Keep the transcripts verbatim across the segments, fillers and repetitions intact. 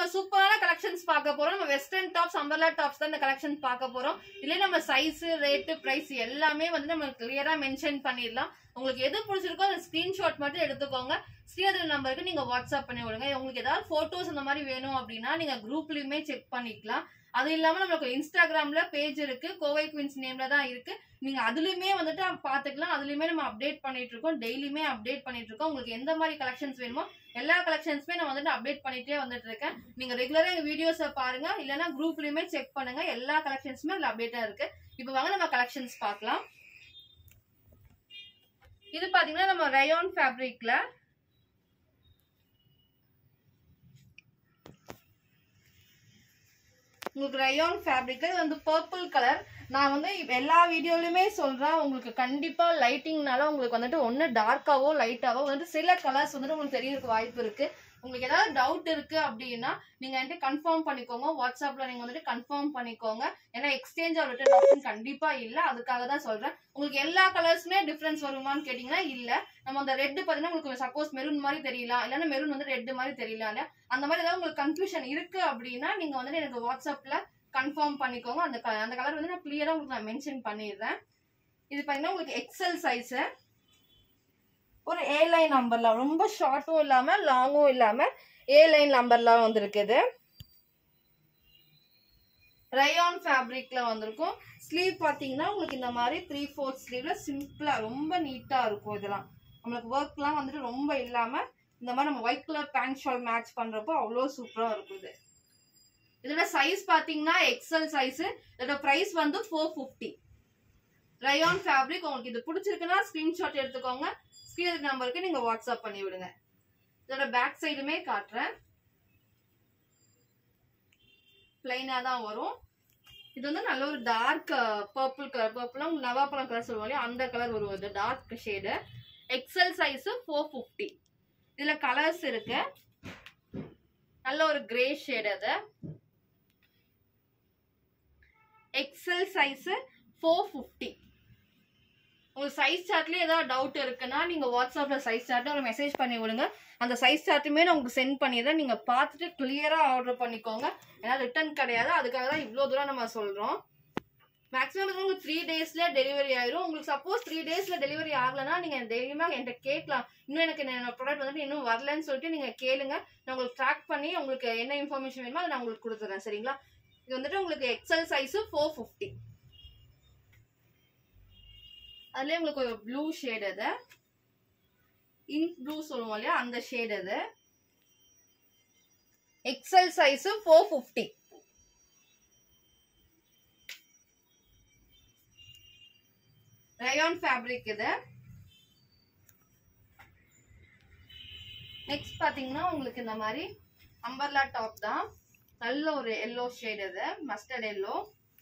சூப்பரான கலெக்ஷன்ஸ் பார்க்க போறோம். நம்ம வெஸ்டர்ன் டாப்ஸ், அம்பர்லா டாப்ஸ் தான் இந்த கலெக்ஷன் பார்க்க போறோம். இதுல நம்ம சைஸ், ரேட், பிரைஸ் எல்லாமே வந்து நம்ம கிளியரா மென்ஷன் பண்ணிடலாம். உங்களுக்கு எது பிடிச்சிருக்கோ அந்த ஸ்கிரீன்ஷாட் மட்டும் எடுத்துக்கோங்க. ஸ்ரீதர் நம்பருக்கு நீங்க வாட்ஸ்அப் பண்ணி விடுங்க. உங்களுக்கு ஏதாவது போட்டோஸ் அந்த மாதிரி வேணும் அப்படின்னா நீங்க குரூப்லயுமே செக் பண்ணிக்கலாம். அது இல்லாம நம்மளுக்கு இன்ஸ்டாகிராம்ல பேஜ் இருக்கு, கோவை குயின்ஸ் நேம்ல தான் இருக்கு. நீங்க அதுலயுமே வந்துட்டு பாத்துக்கலாம். அதுலயுமே நம்ம அப்டேட் பண்ணிட்டு இருக்கோம், டெய்லியுமே அப்டேட் பண்ணிட்டு இருக்கோம். உங்களுக்கு எந்த மாதிரி கலெக்ஷன்ஸ் வேணுமோ எல்லா கலெக்ஷன்ஸுமே நான் வந்துட்டு அப்டேட் பண்ணிட்டே வந்துட்டு இருக்கேன். நீங்க ரெகுலரா எங்க வீடியோஸை பாருங்க, இல்லைன்னா குரூப்லயுமே செக் பண்ணுங்க. எல்லா கலெக்ஷன்ஸுமே அதுல அப்டேட்டா இருக்கு. இப்போ வாங்க நம்ம கலெக்ஷன்ஸ் பார்க்கலாம். இது பாத்தீங்கன்னா நம்ம ரயான் ஃபேப்ரிக்ல உங்களுக்கு ரயான் ஃபேப்ரிக் வந்து பர்பிள் கலர். நான் வந்து எல்லா வீடியோலயுமே சொல்றேன், உங்களுக்கு கண்டிப்பா லைட்டிங்னால உங்களுக்கு வந்துட்டு ஒன்னு டார்க்காவோ லைட்டாவோ வந்துட்டு சில கலர்ஸ் வந்துட்டு உங்களுக்கு தெரியறதுக்கு வாய்ப்பு இருக்கு. உங்களுக்கு ஏதாவது டவுட் இருக்கு அப்படின்னா நீங்க வந்துட்டு கன்ஃபார்ம் பண்ணிக்கோங்க. வாட்ஸ்அப்ல நீங்க வந்துட்டு கன்ஃபார்ம் பண்ணிக்கோங்க. ஏன்னா எக்ஸ்சேஞ்ச் ஆர் ரிட்டர்ன் ஆப்ஷன் கண்டிப்பா இல்ல. அதுக்காக தான் சொல்றேன். உங்களுக்கு எல்லா கலர்ஸுமே டிஃபரன்ஸ் வருமான்னு கேட்டீங்கன்னா இல்ல. நம்ம அந்த ரெட் பாத்தீங்கன்னா உங்களுக்கு சப்போஸ் மெரூன் மாதிரி தெரியலாம், இல்லன்னா மெரூன் வந்து ரெட் மாதிரி தெரியல இல்லையா, அந்த மாதிரி ஏதாவது உங்களுக்கு கன்ஃபியூஷன் இருக்கு அப்படின்னா நீங்க வந்துட்டு எனக்கு வாட்ஸ்அப்ல கன்ஃபார்ம் பண்ணிக்கோங்க. அந்த அந்த கலர் வந்து நான் கிளியரா உங்களுக்கு நான் மென்ஷன் பண்ணிடுறேன். இது பாத்தீங்கன்னா உங்களுக்கு எக்ஸ்எல் சைஸ், ஒரு ஏ லைன் நம்பர்ல, ரொம்ப ஷார்ட்டும் இல்லாம லாங்கும் இல்லாம ஏ லைன் நம்பர்ல வந்திருக்குது. ரயான் ஃபேப்ரிக்ல வந்திருக்கும். ஸ்லீவ் பாத்தீங்கன்னா உங்களுக்கு இந்த மாதிரி த்ரீ ஃபோர்த் ஸ்லீவ்ல சிம்பிளா ரொம்ப நீட்டா இருக்கும். இதெல்லாம் நம்மளுக்கு ஒர்க் எல்லாம் வந்துட்டு ரொம்ப இல்லாம இந்த மாதிரி நம்ம white colour pant shawl match பண்றப்போ அவ்வளவு சூப்பரா இருக்குது. இதோட சைஸ் பாத்தீங்கன்னா எக்ஸ்எல் சைஸ். இதோட பிரைஸ் வந்து ஃபோர் பிப்டி. Rayon fabric. உங்களுக்கு இது பிடிச்சிருக்குன்னா ஸ்கிரீன்ஷாட் எடுத்துக்கோங்க. ஸ்கிரீன் நம்பருக்கு நீங்க வாட்ஸ்அப் பண்ணி விடுங்க. இதோட பேக் சைடுமே காட்டுறேன். பிளைனா தான் வரும். இது வந்து நல்ல ஒரு டார்க் பர்பிள் கலர், பர்பிள் நவாப்பழம் கலர் சொல்லுவாங்க, அந்த கலர் வருவது dark shade. XL size four fifty. இதுல கலர்ஸ் இருக்கு. நல்ல ஒரு கிரே ஷேடு. அது எக்ஸ்எல் சைஸ் ஃபோர் பிப்டி. உங்களுக்கு சைஸ் சார்ட்லயே ஏதாவது டவுட் இருக்குன்னா நீங்க வாட்ஸ்அப்ல சைஸ் சார்ட்ல ஒரு மெசேஜ் பண்ணி விடுங்க. அந்த சைஸ் சார்ட்டுமே நான் உங்களுக்கு சென்ட் பண்ணிடுறேன். நீங்க பார்த்துட்டு கிளியரா ஆர்டர் பண்ணிக்கோங்க. ஏன்னா ரிட்டர்ன் கிடையாது. அதுக்காக தான் இவ்வளவு தூரம் நம்ம சொல்றோம். மேக்ஸிமம் உங்களுக்கு த்ரீ டேஸ்ல டெலிவரி ஆயிரும். உங்களுக்கு சப்போஸ் த்ரீ டேஸ்ல டெலிவரி ஆகலன்னா நீங்க தைரியமா என்கிட்ட கேட்கலாம். இன்னும் எனக்கு என்னோட ப்ராடக்ட் வந்துட்டு இன்னும் வரலன்னு சொல்லிட்டு நீங்க கேளுங்க. நான் உங்களுக்கு ட்ராக் பண்ணி உங்களுக்கு என்ன இன்ஃபர்மேஷன் வேணுமோ அதை நான் உங்களுக்கு கொடுத்துறேன். சரிங்களா? இது வந்துட்டு உங்களுக்கு எக்ஸ்எல் சைஸ் ஃபோர் பிப்டி. அதுல உங்களுக்கு ஒரு ப்ளூ ஷேட், அது இங்க் ப்ளூ சொல்லுவோம் இல்லையா, அந்த ஷேட். அது XL size four fifty. Rayon fabric. இது நெக்ஸ்ட் பாத்தீங்கன்னா உங்களுக்கு இந்த மாதிரி அம்பர்லா டாப் தான். நல்ல ஒரு எல்லோ ஷேட். இது மஸ்டர்ட் எல்லோ.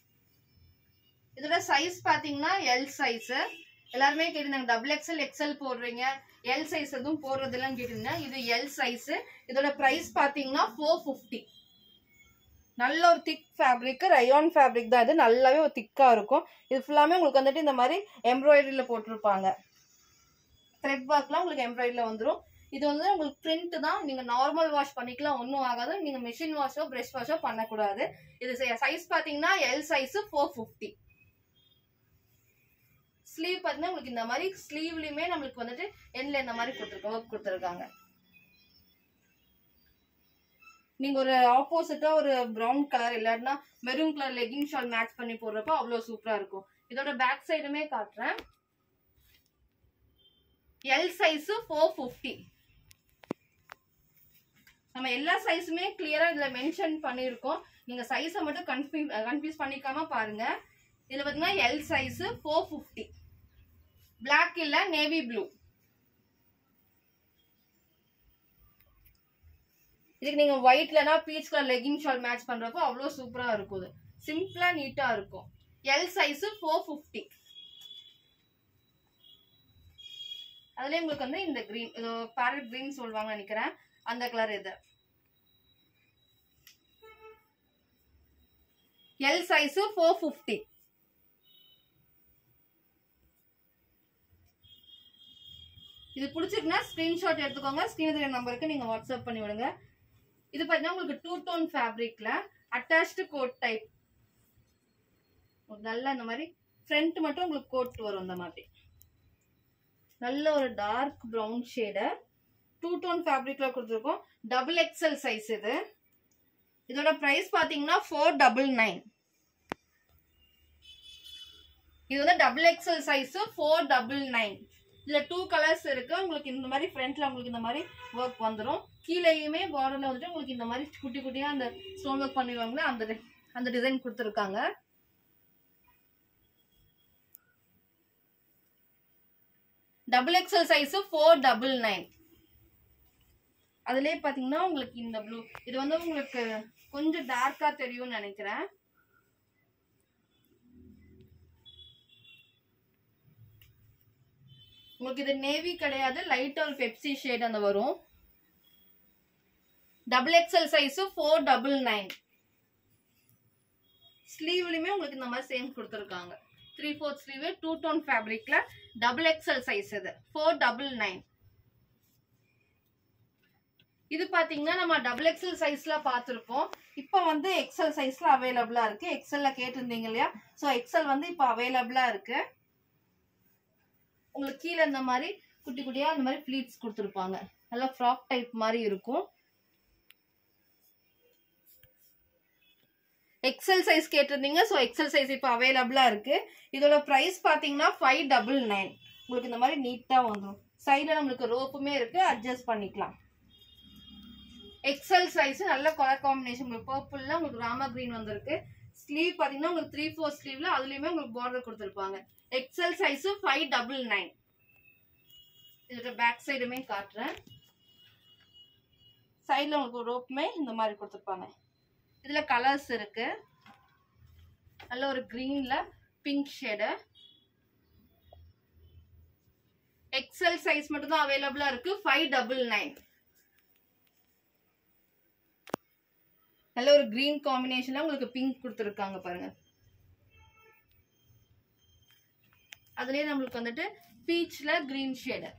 இதோட சைஸ் பாத்தீங்கன்னா எல் சைஸ். எல்லாருமே கேட்டிருந்தாங்க டபுள் எக்ஸ்எல் எக்ஸ்எல் போடுறீங்க, எல் சைஸ் எதுவும் போடுறது இல்லைன்னு கேட்டிருந்தேன். இது எல் சைஸ். இதோட பிரைஸ் பாத்தீங்கன்னா ஃபோர் பிப்டி. நல்ல ஒரு திக் ஃபேப்ரிக், ரயான் ஃபேப்ரிக் தான். இது நல்லாவே ஒரு திக்கா இருக்கும். இது ஃபுல்லாமே உங்களுக்கு வந்துட்டு இந்த மாதிரி எம்ப்ராய்டரியில போட்டிருப்பாங்க. த்ரெட் ஒர்க்லாம் உங்களுக்கு எம்ப்ராய்டரியில வந்துடும். இது வந்து உங்களுக்கு பிரிண்ட் தான். நீங்க நார்மல் வாஷ் பண்ணிக்கலாம், ஒன்றும் ஆகாது. நீங்க மிஷின் வாஷோ பிரஷ் வாஷோ பண்ணக்கூடாது. இது சைஸ் பாத்தீங்கன்னா L size four fifty. Sleeve பாத்தீங்கன்னா உங்களுக்கு இந்த மாதிரி ஸ்லீவ்லயுமே நம்மளுக்கு வந்துட்டு எண்ட்ல இந்த மாதிரி கொடுத்துருக்காங்க, ஒர்க் கொடுத்துருக்காங்க. நீங்க ஒரு ஆப்போசிட்டா ஒரு பிரவுன் கலர் இல்லாட்டினா maroon colour legging shawl match பண்ணி போடுறப்போ அவ்வளவு சூப்பரா இருக்கும். இதோட பேக் சைடுமே காட்டுறேன். L size four fifty. நம்ம எல்லா சைஸுமே கிளியரா இதுல மென்ஷன் பண்ணிருக்கோம். நீங்க சைஸை மட்டும் கன்ஃபியூஸ் கன்ஃபியூஸ் பண்ணிக்காம பாருங்க. இதுல பாத்தீங்கன்னா L size four fifty. Black இல்ல, நேவி ப்ளூ. இதுக்கு நீங்க ஒயிட்லனா peach colour legging shawl match பண்றப்போ அவ்வளவு சூப்பரா இருக்கும். சிம்பிளா நீட்டா இருக்கும். L size four fifty. அதுல உங்களுக்கு வந்து இந்த கிரீன், பேரட் கிரீன் சொல்லுவாங்க நினைக்கிறேன், அந்த கலர். இது எல் சைஸ் ஃபோர் பிப்டி. இது பிடிச்சிருக்குன்னா ஸ்கிரீன்ஷாட் எடுத்துக்கோங்க. ஸ்கிரீன் நம்பருக்கு நீங்க வாட்ஸ்அப் பண்ணி விடுங்க. இது பாத்தீங்கன்னா உங்களுக்கு டூ டோன் ஃபேப்ரிக்ல அட்டாச்டு கோட் டைப். நல்ல இந்த மாதிரி ஃப்ரண்ட் மட்டும் உங்களுக்கு கோட் வரும். இந்த மாதிரி நல்ல ஒரு dark brown shade two tone ஃபேப்ரிக்ல கொடுத்துருக்கோம். டபுள் எக்ஸ்எல் சைஸ் இது. இதோட பிரைஸ் பாத்தீங்கன்னா ஃபோர் டபுள் நைன். இது வந்து double XL size four double nine. இதுல டூ கலர்ஸ் இருக்கு. உங்களுக்கு இந்த மாதிரி ஃப்ரண்ட்ல உங்களுக்கு இந்த மாதிரி ஒர்க் வந்துடும். கீழேயுமே பார்டர்ல வந்துட்டு உங்களுக்கு இந்த மாதிரி குட்டி குட்டியா அந்த ஸ்டோன் ஒர்க் பண்ணுவாங்களே அந்த அந்த டிசைன் கொடுத்துருக்காங்க. Double XL size four double nine. அதுலயே பாத்தீங்கன்னா உங்களுக்கு இந்த ப்ளூ இது வந்து உங்களுக்கு கொஞ்சம் டார்க்கா தெரியும்னு நினைக்கிறேன். உங்களுக்கு இது நேவி கிடையாது, லைட் ஒரு பெப்சி ஷேட் அந்த வரும். Double XL size four double nine. ஸ்லீவ்லயுமே உங்களுக்கு இந்த மாதிரி சேம் கொடுத்துருக்காங்க. Three fourth sleeve two tone ஃபேப்ரிக்ல டபுள் எக்ஸ்எல் சைஸ் இது ஃபோர் டபுள் நைன். இது பாத்தீங்கன்னா நம்ம டபுள் எக்ஸ்எல் சைஸ்ல பாத்திருப்போம். இப்போ வந்து எக்ஸ்எல் சைஸ்ல அவைலபிளா இருக்கு. எக்ஸ்எல்ல கேட்டிருந்தீங்க இல்லையா? ஸோ எக்ஸ்எல் வந்து இப்போ அவைலபிளா இருக்கு. உங்களுக்கு கீழே இந்த மாதிரி குட்டி குட்டியா இந்த மாதிரி ஃபிளீட்ஸ் கொடுத்துருப்பாங்க. நல்லா ஃப்ராக் டைப் மாதிரி இருக்கும். எக்ஸ்எல் சைஸ் கேட்டிருந்தீங்க. ஸோ எக்ஸ்எல் சைஸ் இப்போ அவைலபிளா இருக்கு. இதோட பிரைஸ் பாத்தீங்கன்னா ஃபைவ் டபுள் நைன். உங்களுக்கு இந்த மாதிரி நீட்டா வந்துடும். சைட்ல நம்மளுக்கு ரோப்புமே இருக்கு, அட்ஜஸ்ட் பண்ணிக்கலாம். எக்ஸ்எல் சைஸ் நல்ல கலர் காம்பினேஷன். உங்களுக்கு பர்பிள்ல உங்களுக்கு ராமா கிரீன் வந்திருக்கு. ஸ்லீவ் பாத்தீங்கன்னா உங்களுக்கு த்ரீ ஃபோர் ஸ்லீவ்ல அதுலயுமே உங்களுக்கு பார்டர் கொடுத்துருப்பாங்க. XL size five double nine. இதோட பேக் சைடுமே காட்டுறேன். சைட்ல உங்களுக்கு ரோப்புமே இந்த மாதிரி கொடுத்துருப்பாங்க. இதுல கலர்ஸ் இருக்கு. நல்ல ஒரு கிரீன்ல பிங்க் ஷேடு. எக்ஸ்எல் சைஸ் மட்டும் தான் அவைலபிளா இருக்கு. Five double nine. நல்ல ஒரு கிரீன் காம்பினேஷன்ல உங்களுக்கு பிங்க் கொடுத்துருக்காங்க பாருங்க. அதுலயே நம்மளுக்கு வந்துட்டு பீச்ல green shade.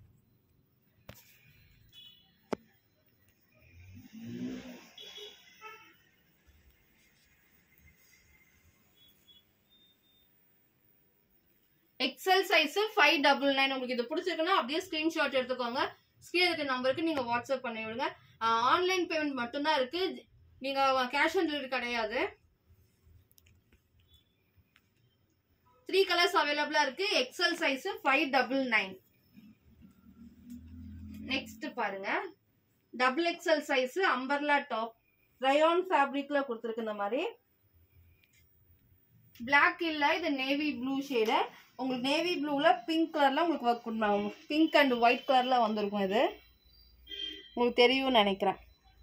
XL size five double nine. உங்களுக்கு இது பிடிச்சிருக்குன்னா அப்படியே ஸ்கிரீன்ஷாட் எடுத்துக்கோங்க. ஸ்கிரீன் இருக்க நம்பருக்கு நீங்க வாட்ஸ்அப் பண்ணி விடுங்க. ஆன்லைன் பேமெண்ட் மட்டும்தான் இருக்கு. நீங்க கேஷ் ஆன் டெலிவரி கிடையாது. த்ரீ கலர்ஸ் அவைலபிளா இருக்கு. XL size five double nine. Next பாருங்க, double XL size umbrella top rayon ஃபேப்ரிக்ல கொடுத்துருக்கு. இந்த மாதிரி பிளாக் இல்ல, இது நேவி ப்ளூ ஷேடு. உங்களுக்கு நேவி ப்ளூல பிங்க் கலர்ல உங்களுக்கு ஒர்க் பண்ணுவாங்க. பிங்க் அண்ட் ஒயிட் கலர்ல வந்திருக்கும். இது உங்களுக்கு தெரியும் நினைக்கிறேன்.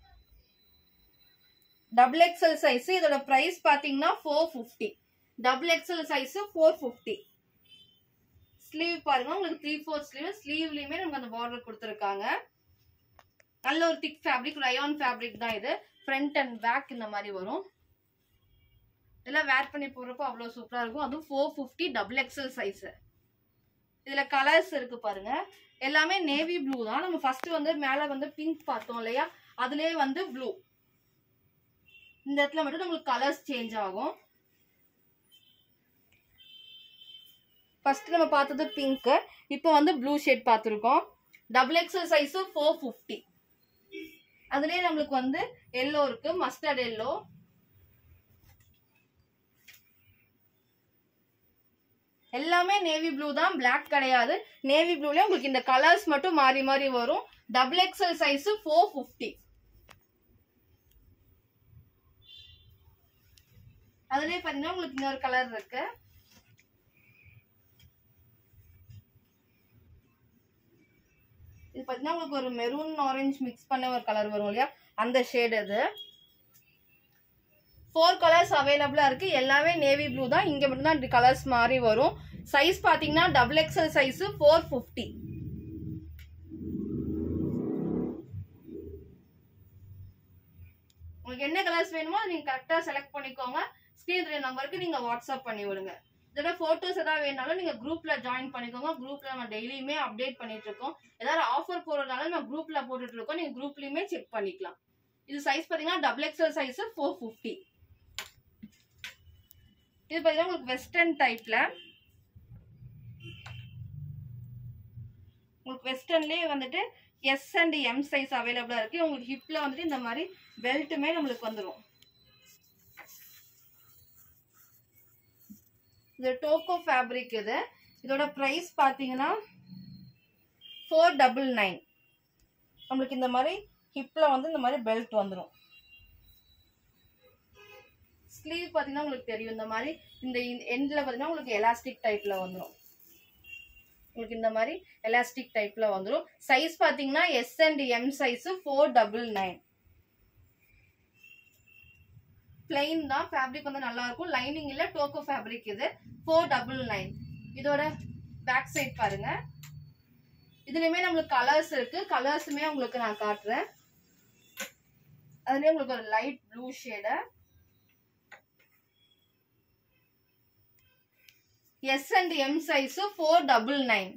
Double XL size. இதோட பிரைஸ் பாத்தீங்கன்னா four fifty. Double XL size four fifty. Sleeve பாருங்க, உங்களுக்கு த்ரீ ஃபோர் ஸ்லீவ். ஸ்லீவ்லயுமே நமக்கு அந்த பார்டர் கொடுத்துருக்காங்க. நல்ல ஒரு திக் ஃபேப்ரிக், ரயான் ஃபேப்ரிக் தான் இது. ஃப்ரண்ட் அண்ட் பேக் இந்த மாதிரி வரும். இதெல்லாம் வேர் பண்ணி போடுறப்போ அவ்வளவு சூப்பரா இருக்கும். அதுவும் four fifty double XL size. இதுல கலர்ஸ் இருக்கு பாருங்க. எல்லாமே நேவி ப்ளூ தான். நம்ம ஃபர்ஸ்ட் வந்து மேல வந்து பிங்க் பார்த்தோம் இல்லையா? அதுலயே வந்து ப்ளூ. இந்த இடத்துல மட்டும் நம்மளுக்கு கலர்ஸ் சேஞ்ச் ஆகும். ஃபர்ஸ்ட் நம்ம பார்த்தது பிங்க், இப்போ வந்து ப்ளூ ஷேட் பார்த்துருக்கோம். Double XL size four fifty. அதுலயே நம்மளுக்கு வந்து எல்லோ இருக்கு, மஸ்டர்ட் எல்லோ. எல்லாமே நேவி ப்ளூ தான், பிளாக் கிடையாது. நேவி ப்ளூல உங்களுக்கு இந்த கலர்ஸ் மட்டும் மாறி மாறி வரும். Double XL size four fifty. அதுலயே பாத்தீங்கன்னா உங்களுக்கு இன்னொரு கலர் இருக்கு. இது பாத்தீங்கன்னா உங்களுக்கு ஒரு மெரூன் ஆரஞ்சு மிக்ஸ் பண்ண ஒரு கலர் வரும் இல்லையா? அந்த ஷேட் அது. ஃபோர் கலர்ஸ் அவைலபிளா இருக்கு. எல்லாமே நேவி ப்ளூ தான். இங்க மட்டும் தான் கலர்ஸ் மாறி வரும். சைஸ் பாத்தீங்கன்னா double XL size four fifty. உங்களுக்கு என்ன கலர்ஸ் வேணுமோ நீங்க கரெக்டா செலக்ட் பண்ணிக்கோங்க. ஸ்கிரீன் நம்பருக்கு நீங்க வாட்ஸ்அப் பண்ணி விடுங்க. இதோட போட்டோஸ் ஏதாவது வேணாலும் நீங்க குரூப்ல ஜாயின் பண்ணிக்கோங்க. குரூப்ல நம்ம டெய்லியுமே அப்டேட் பண்ணிட்டு இருக்கோம். ஏதாவது ஆஃபர் போறதுனால நம்ம குரூப்ல போட்டுட்டு இருக்கோம். நீங்க குரூப்லயுமே செக் பண்ணிக்கலாம். இது சைஸ் பாத்தீங்கன்னா double XL size four fifty. இது பாத்தீங்கன்னா உங்களுக்கு வெஸ்டர்ன் டைப்ல உங்களுக்கு வெஸ்டர்ன்லயே வந்துட்டு எஸ் அண்ட் எம் சைஸ் அவைலபிளா இருக்கு. உங்களுக்கு ஹிப்ல வந்துட்டு இந்த மாதிரி பெல்ட்டுமே நம்மளுக்கு வந்துடும். இது டோக்கோ ஃபேப்ரிக். இது இதோட பிரைஸ் பாத்தீங்கன்னா ஃபோர் டபுள் நைன். நம்மளுக்கு இந்த மாதிரி ஹிப்ல வந்து இந்த மாதிரி பெல்ட் வந்துடும். ஸ்லீவ் பாத்தீங்கன்னா உங்களுக்கு தெரியும் இந்த மாதிரி இந்த எண்ட்ல பாத்தீங்கன்னா உங்களுக்கு எலாஸ்டிக் டைப்ல வந்துடும். உங்களுக்கு இந்த மாதிரி எலாஸ்டிக் டைப்ல வந்துடும். சைஸ் பாத்தீங்கன்னா S and M size four double nine. Plain தான், ஃபேப்ரிக் வந்து நல்லா இருக்கும். லைனிங் இல்ல, டோக்கோ ஃபேப்ரிக். இது ஃபோர் டபுள் நைன். இதோட பேக் சைட் பாருங்க. இதுலயுமே நம்மளுக்கு கலர்ஸ் இருக்கு. கலர்ஸுமே உங்களுக்கு நான் காட்டுறேன். அதுலயே உங்களுக்கு ஒரு light blue shade, S and M size four double nine.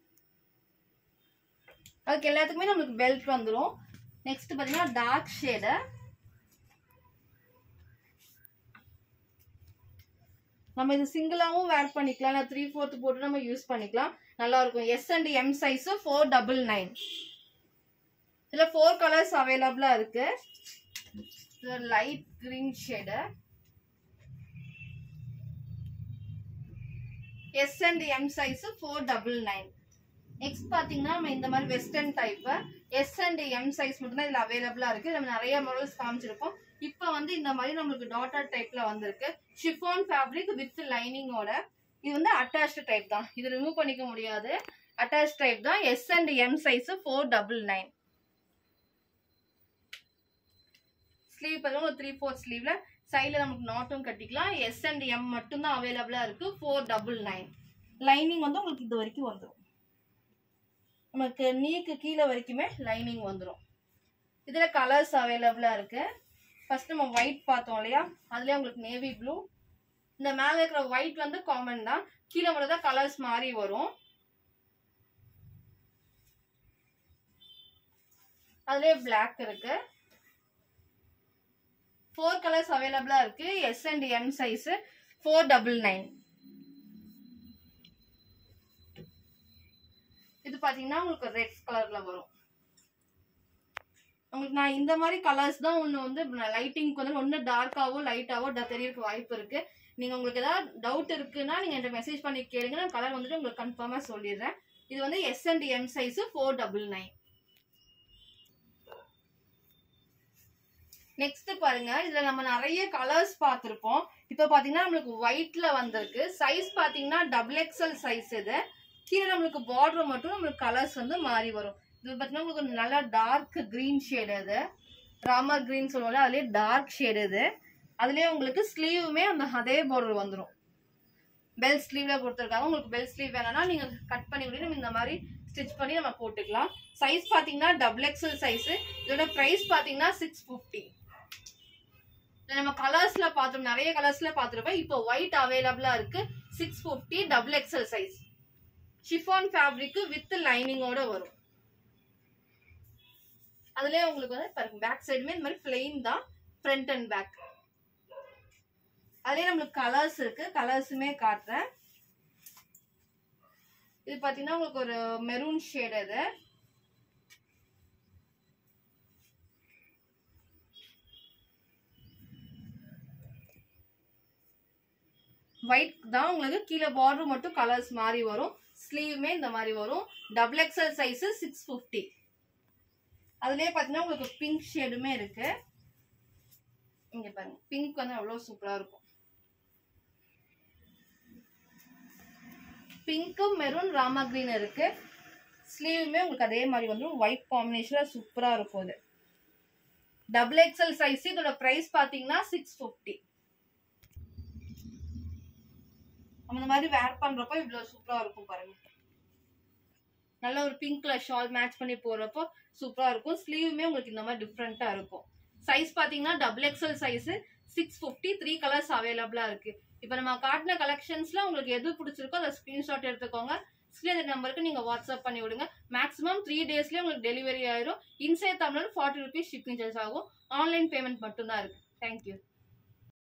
அதுக்கு எல்லாத்துக்குமே நம்மளுக்கு பெல்ட் வந்துடும். நெக்ஸ்ட் பாத்தீங்கன்னா டார்க் ஷேடு. நம்ம இது சிங்கிளாவும் வேர் பண்ணிக்கலாம், த்ரீ ஃபோர்த் போட்டு நம்ம யூஸ் பண்ணிக்கலாம், நல்லா இருக்கும். S and M size four double nine. இதுல ஃபோர் கலர்ஸ் அவைலபிளா இருக்கு. Light green shade, S and M size four double nine. Next பாத்தீங்கன்னா நம்ம இந்த மாதிரி western type S and M size மட்டும் தான் இதுல அவைலபிளா இருக்கு. நம்ம நிறைய மாடல்ஸ் காமிச்சிருப்போம். இப்ப வந்து இந்த மாதிரி நம்மளுக்கு டாட்டர் டைப்ல வந்திருக்கு. ஷிஃபான் ஃபேப்ரிக் வித் லைனிங்கோட. இது வந்து அட்டாச்ட் டைப் தான், இது ரிமூவ் பண்ணிக்க முடியாது. அட்டாச் டைப் தான். S and M size four double nine. Sleeve பார்த்தீங்கன்னா த்ரீ ஃபோர் ஸ்லீவ்ல சைட்ல நமக்கு நாட்டும் கட்டிக்கலாம். எஸ் அண்ட் எம் மட்டும் தான் அவைலபிளா இருக்கு. Four double nine. லைனிங் வந்து உங்களுக்கு இது வரைக்கும் வந்துடும். நமக்கு நீக்கு கீழே வரைக்குமே லைனிங் வந்துடும். இதுல கலர்ஸ் அவைலபிளா இருக்கு. ஃபர்ஸ்ட் நம்ம ஒயிட் பார்த்தோம் இல்லையா, அதுலயே உங்களுக்கு நேவி ப்ளூ. இந்த மேல இருக்கிற ஒயிட் வந்து காமன் தான், கீழே மட்டும் தான் கலர்ஸ் மாறி வரும். அதுலயே பிளாக் இருக்கு. ஃபோர் கலர்ஸ் அவைலபிளா இருக்கு. S and M size four double nine. இது பாத்தீங்கன்னா உங்களுக்கு ரெட் கலர்ல வரும். உங்களுக்கு நான் இந்த மாதிரி கலர்ஸ் தான் ஒன்று வந்து லைட்டிங்க்கு வந்து ஒன்று டார்க்காவோ லைட்டாவோ தெரியறதுக்கு வாய்ப்பு இருக்கு. நீங்க உங்களுக்கு ஏதாவது டவுட் இருக்குன்னா நீங்க என்கிட்ட மெசேஜ் பண்ணி கேளுங்க, நான் கலர் வந்துட்டு உங்களுக்கு கன்ஃபார்மா சொல்லிடுறேன். இது வந்து S and M size four double nine. Next பாருங்க, இதுல நம்ம நிறைய கலர்ஸ் பார்த்திருப்போம். இப்போ பாத்தீங்கன்னா நம்மளுக்கு ஒயிட்ல வந்திருக்கு. சைஸ் பாத்தீங்கன்னா டபுள் எக்ஸ்எல் சைஸ். இது கீழே நம்மளுக்கு பார்டர் மட்டும் நம்மளுக்கு கலர்ஸ் வந்து மாறி வரும். இது பாத்தீங்கன்னா உங்களுக்கு நல்லா டார்க் கிரீன் ஷேடு, இது ராமர் கிரீன் சொல்லுவோம்ல, அதுலயே டார்க் ஷேடு. இது அதுலயே உங்களுக்கு ஸ்லீவுமே அந்த அதே பார்டர் வந்துடும். பெல் ஸ்லீவ்ல கொடுத்துருக்காங்க. உங்களுக்கு பெல் ஸ்லீவ் வேணும்னா நீங்க கட் பண்ணி விட்டு நம்ம இந்த மாதிரி ஸ்டிச் பண்ணி நம்ம போட்டுக்கலாம். சைஸ் பாத்தீங்கன்னா டபுள் எக்ஸ்எல் சைஸ். இதோட பிரைஸ் பாத்தீங்கன்னா சிக்ஸ் பிப்டி. நம்ம கலர்ஸ்ல பார்த்தோம், நிறைய கலர்ஸ்ல பார்த்துருப்போம். இப்போ ஒயிட் அவைலபிளா இருக்கு. Six fifty double XL size. Chiffon fabric with லைனிங்கோட வரும். அதுலயே உங்களுக்கு வந்து பேக் சைடுமே இந்த மாதிரி பிளெயின் தான், ஃப்ரண்ட் அண்ட் பேக். அதுலயே நம்மளுக்கு கலர்ஸ் இருக்கு. கலர்ஸுமே காட்டுறேன். இது பாத்தீங்கன்னா உங்களுக்கு ஒரு மெரூன் ஷேட். இது ஒயிட் தான். உங்களுக்கு கீழே பார்டர் மட்டும் கலர்ஸ் மாறி வரும். ஸ்லீவுமே இந்த மாதிரி வரும். Double XL size six fifty. அதுலயே பாத்தீங்கன்னா உங்களுக்கு பிங்க் ஷேடுமே இருக்கு. இங்க பாருங்க, பிங்க் வந்து அவ்வளவு சூப்பரா இருக்கும். பிங்க்கும் மெரூன் ராமா கிரீன் இருக்கு. ஸ்லீவுமே உங்களுக்கு அதே மாதிரி வந்து ஒயிட் காம்பினேஷன்ல சூப்பரா இருக்கும். இது டபுள் எக்ஸ்எல் சைஸ். இதோட பிரைஸ் பாத்தீங்கன்னா சிக்ஸ் பிப்டி. நம்ம இந்த மாதிரி வேர் பண்றப்போ இவ்வளவு சூப்பரா இருக்கும் பாருங்க. நல்ல ஒரு பிங்க்ல ஷால் மேட்ச் பண்ணி போறப்போ சூப்பரா இருக்கும். ஸ்லீவுமே உங்களுக்கு இந்த மாதிரி டிஃப்ரெண்டா இருக்கும். சைஸ் பாத்தீங்கன்னா double XL size six fifty. Three colours அவைலபிளா இருக்கு. இப்ப நம்ம காட்டின கலெக்ஷன்ஸ்ல உங்களுக்கு எது பிடிச்சிருக்கோ அதை ஸ்கிரீன்ஷாட் எடுத்துக்கோங்க. ஸ்கிரீன்ல இந்த நம்பருக்கு நீங்க வாட்ஸ்அப் பண்ணி விடுங்க. மேக்ஸிமம் த்ரீ டேஸ்லயே உங்களுக்கு டெலிவரி ஆயிரும். Inside Tamil Nadu forty rupees shipping charge ஆகும். ஆன்லைன் பேமெண்ட் மட்டும் தான் இருக்கு. தேங்க்யூ.